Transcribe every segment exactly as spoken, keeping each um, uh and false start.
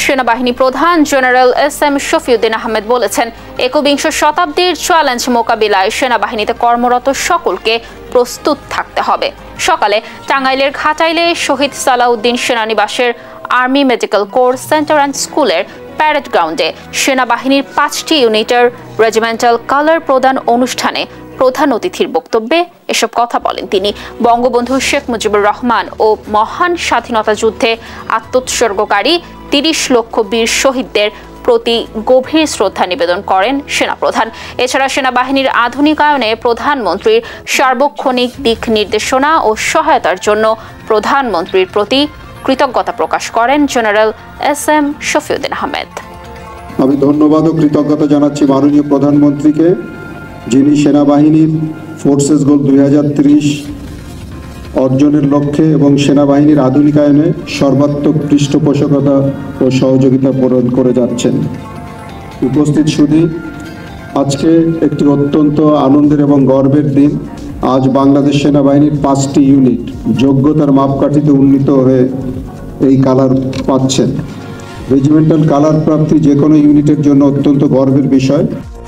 সেনাবাহিনী প্রধান general S M Shafiuddin Ahmed বলেছেন, একবিংশ শতাব্দীর চ্যালেঞ্জ মোকাবিলায় সেনাবাহিনীতে কর্মরত সকলকে প্রস্তুত থাকতে হবে। সকালে টাঙ্গাইলের ঘাটাইলে শহীদ সালাউদ্দিন সেনানিবাসের army medical corps centre and স্কুলের প্যারেড গ্রাউন্ডে সেনাবাহিনীর পাঁচটি ইউনিটের রেজিমেন্টাল কালার প্রদান অনুষ্ঠানে প্রধান অতিথির বক্তব্যে এসব কথা বলেন তিনি। বঙ্গবন্ধু শেখ মুজিবুর রহমান ও মহান স্বাধীনতা যুদ্ধে আত্মোৎসর্গকারী তিরিশ লক্ষ বীর শহীদদের প্রতি গভীর শ্রদ্ধা নিবেদন করেন সেনাপ্রধান। এছাড়া সেনাবাহিনীর আধুনিকায়নে প্রধানমন্ত্রীর সার্বক্ষণিক দিক নির্দেশনা ও সহায়তার জন্য প্রধানমন্ত্রীর প্রতি কৃতজ্ঞতা প্রকাশ করেন general S M Shafiuddin Ahmed. আমি ধন্যবাদ ও কৃতজ্ঞতা জানাচ্ছি মাননীয় প্রধানমন্ত্রীকে, যিনি সেনাবাহিনীর ফোর্সেস গোল দুই হাজার ত্রিশ অর্জনের লক্ষ্যে এবং সেনাবাহিনীর আধুনিকায়নে সর্বাত্মক পৃষ্ঠপোষকতা ও সহযোগিতা প্রদান করে যাচ্ছেন। উপস্থিত সুধী, আজকে একটি অত্যন্ত আনন্দের এবং গর্বের দিন। আজ বাংলাদেশ সেনাবাহিনীর পাঁচটি ইউনিট যোগ্যতার মাপকাঠিতে উন্নীত হয়ে এই কালার পাচ্ছেন। রেজিমেন্টাল কালার প্রাপ্তি যে কোনো ইউনিটের জন্য অত্যন্ত গর্বের বিষয়।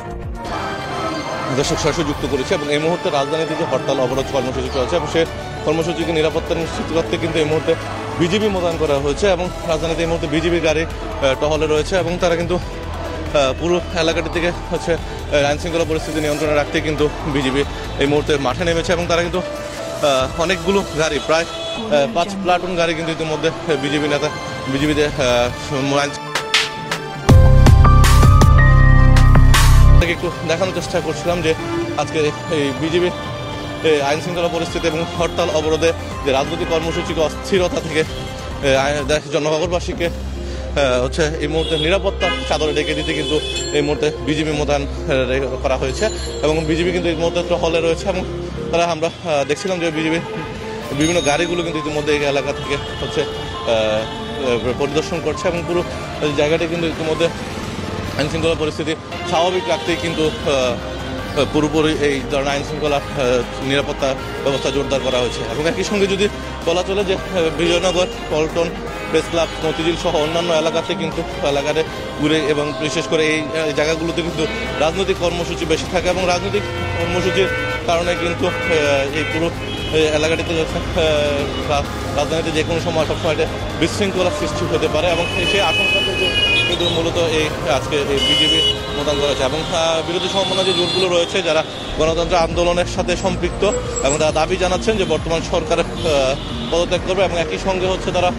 দর্শক সরাসরি যুক্ত করেছে এবং এই মুহূর্তে রাজধানীতে যে হরতাল অবরোধ কর্মসূচি চলছে এবং সে কর্মসূচিকে নিরাপত্তা নিশ্চিত করতে কিন্তু এই মুহূর্তে বিজিবি মোতায়েন করা হয়েছে এবং রাজধানীতে এই মুহূর্তে বিজিবির গাড়ি টহলে রয়েছে এবং তারা কিন্তু পুরো এলাকাটি থেকে হচ্ছে আইন শৃঙ্খলা পরিস্থিতি নিয়ন্ত্রণে রাখতে কিন্তু বিজিবি এই মুহূর্তে মাঠে নেমেছে এবং তারা কিন্তু অনেকগুলো গাড়ি, প্রায় পাঁচ প্লাটুন গাড়ি কিন্তু ইতিমধ্যে বিজিবি নেতা বিজিবিতে একটু দেখানোর চেষ্টা করছিলাম যে আজকে এই বিজিবির আইন শৃঙ্খলা পরিস্থিতি এবং হরতাল অবরোধে যে রাজনৈতিক কর্মসূচিকে অস্থিরতা থেকে জনগণবাসীকে হচ্ছে এই মুহূর্তে নিরাপত্তা চাদরে ডেকে দিতে কিন্তু এই মুহূর্তে বিজিবি মোতায়েন করা হয়েছে এবং বিজিবি কিন্তু এই মুহূর্তে টহলে রয়েছে এবং তারা আমরা দেখছিলাম যে বিজিবির বিভিন্ন গাড়িগুলো কিন্তু ইতিমধ্যে এই এলাকা থেকে হচ্ছে পরিদর্শন করছে এবং পুরো জায়গাটি কিন্তু ইতিমধ্যে আইন শৃঙ্খলা পরিস্থিতি স্বাভাবিক রাখতেই কিন্তু পুরোপুরি এই ধরনের আইন শৃঙ্খলা নিরাপত্তা ব্যবস্থা জোরদার করা হয়েছে এবং একই সঙ্গে যদি বলা চলে যে বিজয়নগর, পল্টন, প্রেস ক্লাব, মতিঝিল সহ অন্যান্য এলাকাতে কিন্তু এলাকাতে ঘুরে এবং বিশেষ করে এই জায়গাগুলোতে কিন্তু রাজনৈতিক কর্মসূচি বেশি থাকে এবং রাজনৈতিক কর্মসূচির কারণে কিন্তু এই পুরো এলাকাটিতে রাজধানীতে যে কোনো সময় সবসময় বিশৃঙ্খলা সৃষ্টি হতে পারে এবং সেই আশঙ্কা থেকে কিন্তু মূলত এই আজকে এই বিজেপি মোতায়েন করেছে এবং বিরোধী সম্ভাবনা যে জোটগুলো রয়েছে যারা গণতন্ত্র আন্দোলনের সাথে সম্পৃক্ত এবং তারা দাবি জানাচ্ছেন যে বর্তমান সরকার পদত্যাগ করবে এবং একই সঙ্গে হচ্ছে তারা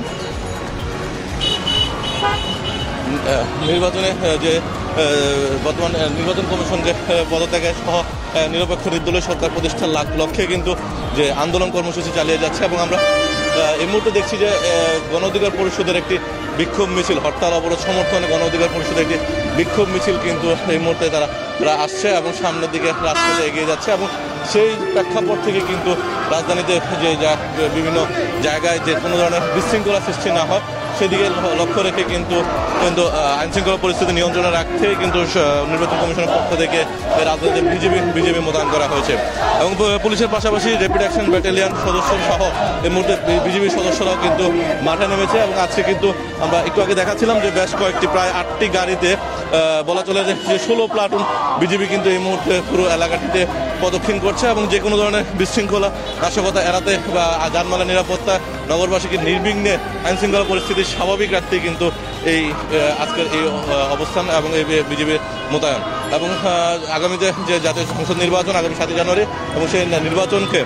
নির্বাচনে যে বর্তমান নির্বাচন কমিশনকে পদত্যাগের সহ নিরপেক্ষ নির্দলীয় সরকার প্রতিষ্ঠার লক্ষ্যে কিন্তু যে আন্দোলন কর্মসূচি চালিয়ে যাচ্ছে এবং আমরা এই মুহূর্তে দেখছি যে গণ অধিকার পরিষদের একটি বিক্ষোভ মিছিল, হরতাল অবরোধ সমর্থনে গণ অধিকার পরিষদের একটি বিক্ষোভ মিছিল কিন্তু এই মুহূর্তে তারা আসছে এবং সামনের দিকে রাজপথে এগিয়ে যাচ্ছে এবং সেই প্রেক্ষাপট থেকে কিন্তু রাজধানীতে যে বিভিন্ন জায়গায় যে কোনো ধরনের বিশৃঙ্খলা সৃষ্টি না হয় সেদিকে লক্ষ্য রেখে কিন্তু কিন্তু আইন শৃঙ্খলা পরিস্থিতি নিয়ন্ত্রণে রাখতে কিন্তু নির্বাচন কমিশনের পক্ষ থেকে রাজধানীতে বিজেপি বিজেপি মোতায়েন করা হয়েছে এবং পুলিশের পাশাপাশি র্যাপিড অ্যাকশন ব্যাটালিয়ন সদস্য সহ এই মুহূর্তে বিজেপির সদস্যরাও কিন্তু মাঠে নেমেছে এবং আজকে কিন্তু আমরা একটু আগে দেখাচ্ছিলাম যে বেশ কয়েকটি প্রায় আটটি গাড়িতে বলা চলে যে ষোলো প্লাটুন বিজেপি কিন্তু এই মুহূর্তে পুরো এলাকাটিতে প্রদক্ষিণ করছে এবং যে কোনো ধরনের বিশৃঙ্খলা নাশকতা এড়াতে বা যানমালের নিরাপত্তা নগরবাসীকে নির্বিঘ্নে আইন শৃঙ্খলা পরিস্থিতি স্বাভাবিক রাখতেই কিন্তু এই আজকের এই অবস্থান এবং এই বিজেপির মোতায়েন এবং আগামীতে যে জাতীয় সংসদ নির্বাচন আগামী সাতই জানুয়ারি এবং সেই নির্বাচনকে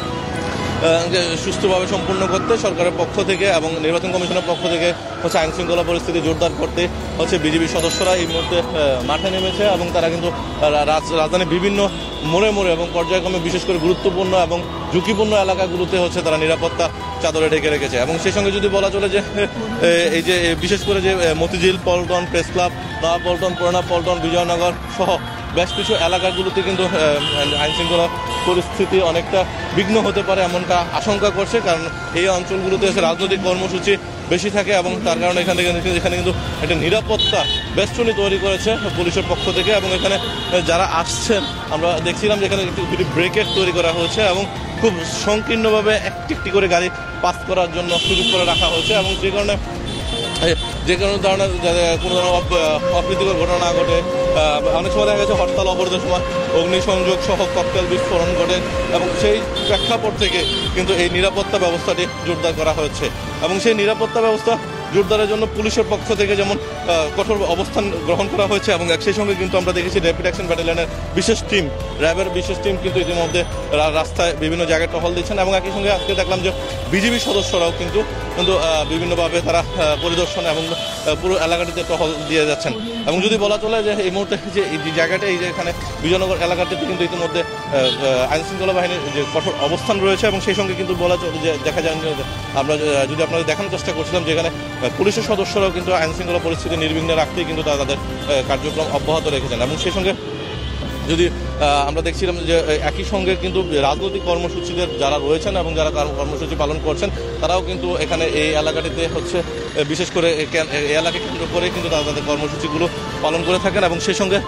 সুষ্ঠুভাবে সম্পূর্ণ করতে সরকারের পক্ষ থেকে এবং নির্বাচন কমিশনের পক্ষ থেকে হচ্ছে আইন শৃঙ্খলা পরিস্থিতি জোরদার করতে হচ্ছে বিজেপির সদস্যরা এই মুহূর্তে মাঠে নেমেছে এবং তারা কিন্তু রাজধানীর বিভিন্ন মোড়ে মোড়ে এবং পর্যায়ক্রমে বিশেষ করে গুরুত্বপূর্ণ এবং ঝুঁকিপূর্ণ এলাকাগুলোতে হচ্ছে তারা নিরাপত্তা চাদরে ঢেকে রেখেছে এবং সেই সঙ্গে যদি বলা চলে যে এই যে বিশেষ করে যে মতিঝিল, পল্টন, প্রেস ক্লাব, নয়া পল্টন, পুরানা পল্টন, বিজয়নগর সহ বেশ কিছু এলাকাগুলোতে কিন্তু আইন শৃঙ্খলা পরিস্থিতি অনেকটা বিঘ্ন হতে পারে এমনটা আশঙ্কা করছে, কারণ এই অঞ্চলগুলোতে রাজনৈতিক কর্মসূচি বেশি থাকে এবং তার কারণে এখানে এখানে কিন্তু একটা নিরাপত্তা বেষ্টনী তৈরি করেছে পুলিশের পক্ষ থেকে এবং এখানে যারা আসছেন আমরা দেখছিলাম যে এখানে দুটি ব্রেকেট তৈরি করা হয়েছে এবং খুব সংকীর্ণভাবে একটি একটি করে গাড়ি পাস করার জন্য সুযোগ করে রাখা হয়েছে এবং যে কারণে যে কোনো ধরনের কোনো ধরনের অপ্রীতিকর ঘটনা না ঘটে। অনেক সময় দেখা গেছে হরতাল অবরোধের সময় অগ্নিসংযোগ সহ ককটেল বিস্ফোরণ ঘটে এবং সেই প্রেক্ষাপট থেকে কিন্তু এই নিরাপত্তা ব্যবস্থাটি জোরদার করা হয়েছে এবং সেই নিরাপত্তা ব্যবস্থা জোরদারের জন্য পুলিশের পক্ষ থেকে যেমন কঠোর অবস্থান গ্রহণ করা হয়েছে এবং সেই সঙ্গে কিন্তু আমরা দেখেছি র্যাপিড অ্যাকশন ব্যাটালিয়নের বিশেষ টিম র্যাবের বিশেষ টিম কিন্তু ইতিমধ্যে রাস্তায় বিভিন্ন জায়গায় টহল দিচ্ছেন এবং একই সঙ্গে আজকে দেখলাম যে বিজিবি সদস্যরাও কিন্তু কিন্তু বিভিন্নভাবে তারা পরিদর্শন এবং পুরো এলাকাটিতে টহল দিয়ে যাচ্ছেন এবং যদি বলা চলে যে এই মুহূর্তে যে এই জায়গাটা এই যে এখানে বিজয়নগর এলাকাটিতে কিন্তু ইতিমধ্যে আইনশৃঙ্খলা বাহিনীর যে কঠোর অবস্থান রয়েছে এবং সেই সঙ্গে কিন্তু বলা চলে যে দেখা যায় যে আমরা যদি আপনাদের দেখানোর চেষ্টা করছিলাম যেখানে পুলিশের সদস্যরাও কিন্তু আইনশৃঙ্খলা পরিস্থিতি নির্বিঘ্নে রাখতেই কিন্তু তারা তাদের কার্যক্রম অব্যাহত রেখেছেন এবং সেই সঙ্গে যদি আমরা দেখছিলাম যে একই সঙ্গে কিন্তু রাজনৈতিক কর্মসূচিদের যারা রয়েছেন এবং যারা কর্মসূচি পালন করছেন তারাও কিন্তু এখানে এই এলাকাটিতে হচ্ছে বিশেষ করে এই এলাকা কেন্দ্র করে কিন্তু তারা তাদের কর্মসূচিগুলো পালন করে থাকেন এবং সেই সঙ্গে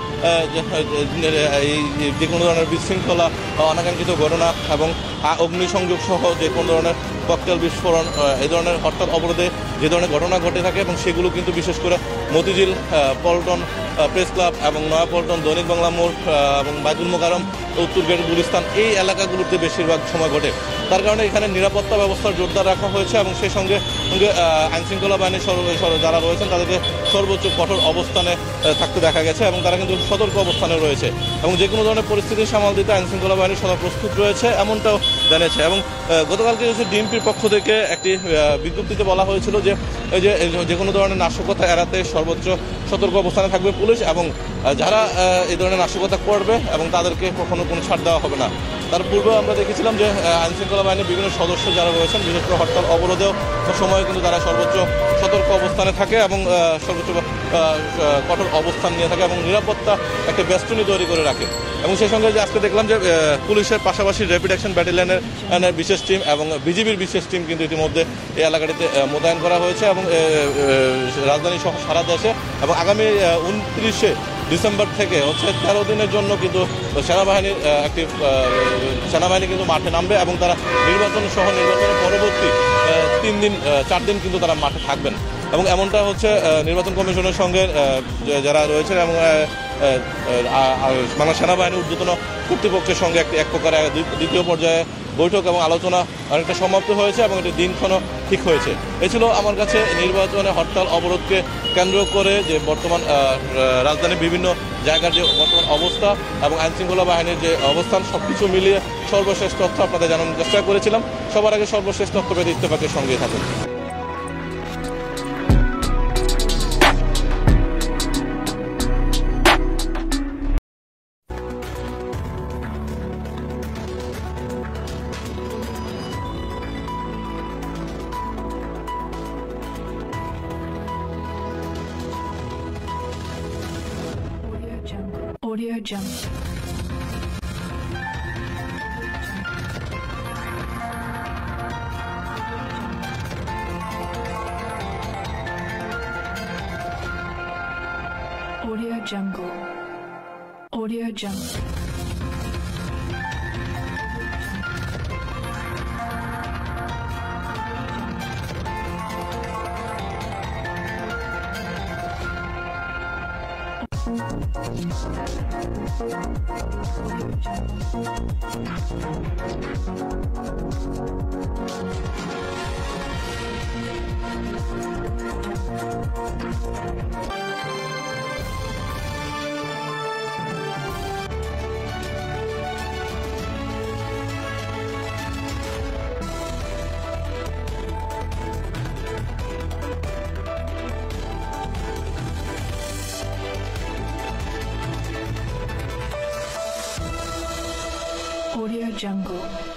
এই যে কোনো ধরনের বিশৃঙ্খলা অনাকাঙ্ক্ষিত ঘটনা এবং অগ্নিসংযোগ সহ যে কোনো ধরনের ককটেল বিস্ফোরণ এই ধরনের হরতাল অবরোধে যে ধরনের ঘটনা ঘটে থাকে এবং সেগুলো কিন্তু বিশেষ করে মতিঝিল, পল্টন প্রেস ক্লাব এবং নয়াপল্টন, দৈনিক বাংলা মোড় এবং বাইতুল মোকাররম, উত্তর গেট, গুলিস্তান এই এলাকাগুলোতে বেশিরভাগ সময় ঘটে। তার কারণে এখানে নিরাপত্তা ব্যবস্থা জোরদার রাখা হয়েছে এবং সেই সঙ্গে সঙ্গে আইনশৃঙ্খলা বাহিনীর যারা রয়েছেন তাদেরকে সর্বোচ্চ কঠোর অবস্থানে থাকতে দেখা গেছে এবং তারা কিন্তু সতর্ক অবস্থানে রয়েছে এবং যে কোনো ধরনের পরিস্থিতি সামাল দিতে আইনশৃঙ্খলা বাহিনী সদা প্রস্তুত রয়েছে এমনটাও জানিয়েছে। এবং গতকালকে হচ্ছে ডিএমপির পক্ষ থেকে একটি বিজ্ঞপ্তিতে বলা হয়েছিল যে এই যে যে কোনো ধরনের নাশকতা এড়াতে সর্বোচ্চ সতর্ক অবস্থানে থাকবে পুলিশ এবং যারা এই ধরনের নাশকতা করবে এবং তাদেরকে কখনো কোনো ছাড় দেওয়া হবে না। তার পূর্বেও আমরা দেখেছিলাম যে আইনশৃঙ্খলা বাহিনীর বিভিন্ন সদস্য যারা রয়েছেন বিশেষ করে হরতাল অবরোধেও সময় কিন্তু তারা সর্বোচ্চ সতর্ক অবস্থানে থাকে এবং সর্বোচ্চ কঠোর অবস্থান নিয়ে থাকে এবং নিরাপত্তা একটা বেষ্টনী তৈরি করে রাখে এবং সেই সঙ্গে যে আজকে দেখলাম যে পুলিশের পাশাপাশি র্যাপিড অ্যাকশন ব্যাটালিয়নের বিশেষ টিম এবং বিজিবির বিশেষ টিম কিন্তু ইতিমধ্যে এই এলাকাটিতে মোতায়েন করা হয়েছে এবং রাজধানী সহ সারা দেশে এবং আগামী উনত্রিশে ডিসেম্বর থেকে হচ্ছে তেরো দিনের জন্য কিন্তু সেনাবাহিনীর একটি সেনাবাহিনী কিন্তু মাঠে নামবে এবং তারা নির্বাচন সহ নির্বাচনের পরবর্তী তিন দিন চার দিন কিন্তু তারা মাঠে থাকবেন এবং এমনটা হচ্ছে নির্বাচন কমিশনের সঙ্গে যারা রয়েছেন এবং বাংলা সেনাবাহিনীর ঊর্ধ্বতন কর্তৃপক্ষের সঙ্গে একটি এক প্রকার দ্বিতীয় পর্যায়ে বৈঠক এবং আলোচনা অনেকটা সমাপ্ত হয়েছে এবং এটি দিনক্ষণও ঠিক হয়েছে। এ ছিল আমার কাছে নির্বাচনে হরতাল অবরোধকে কেন্দ্র করে যে বর্তমান রাজধানীর বিভিন্ন জায়গার যে বর্তমান অবস্থা এবং আইনশৃঙ্খলা বাহিনীর যে অবস্থান সব কিছু মিলিয়ে সর্বশেষ তথ্য আপনাদের জানানোর চেষ্টা করেছিলাম। সবার আগে সর্বশেষ তথ্য পেতে ইত্তেফাকের সঙ্গেই থাকুন। Audio Jungle. Audio Jungle. Audio Jungle. Audio Jungle.